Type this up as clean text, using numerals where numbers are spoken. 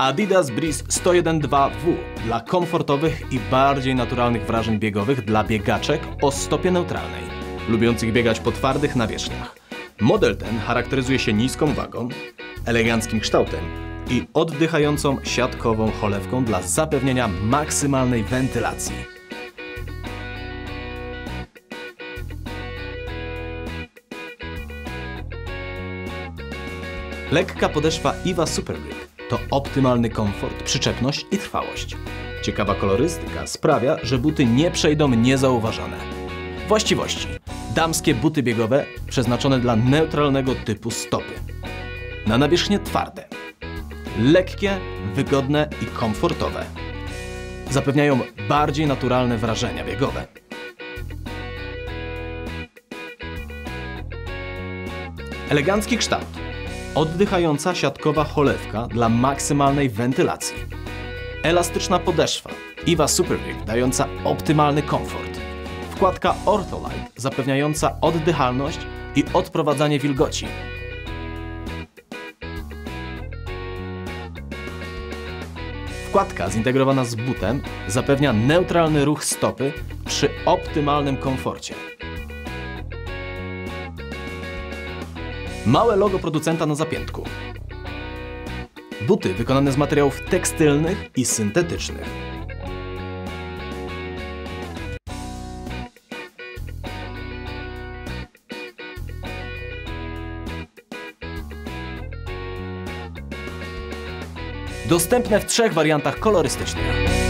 Adidas Breeze 101.2W dla komfortowych i bardziej naturalnych wrażeń biegowych dla biegaczek o stopie neutralnej, lubiących biegać po twardych nawierzchniach. Model ten charakteryzuje się niską wagą, eleganckim kształtem i oddychającą siatkową cholewką dla zapewnienia maksymalnej wentylacji. Lekka podeszwa Iwa Super Grip to optymalny komfort, przyczepność i trwałość. Ciekawa kolorystyka sprawia, że buty nie przejdą niezauważone. Właściwości: damskie buty biegowe przeznaczone dla neutralnego typu stopy. Na nawierzchnie twarde. Lekkie, wygodne i komfortowe. Zapewniają bardziej naturalne wrażenia biegowe. Elegancki kształt. Oddychająca siatkowa cholewka dla maksymalnej wentylacji. Elastyczna podeszwa Iwa Super Grip dająca optymalny komfort. Wkładka Ortholite zapewniająca oddychalność i odprowadzanie wilgoci. Wkładka zintegrowana z butem zapewnia neutralny ruch stopy przy optymalnym komforcie. Małe logo producenta na zapiętku. Buty wykonane z materiałów tekstylnych i syntetycznych. Dostępne w 3 wariantach kolorystycznych.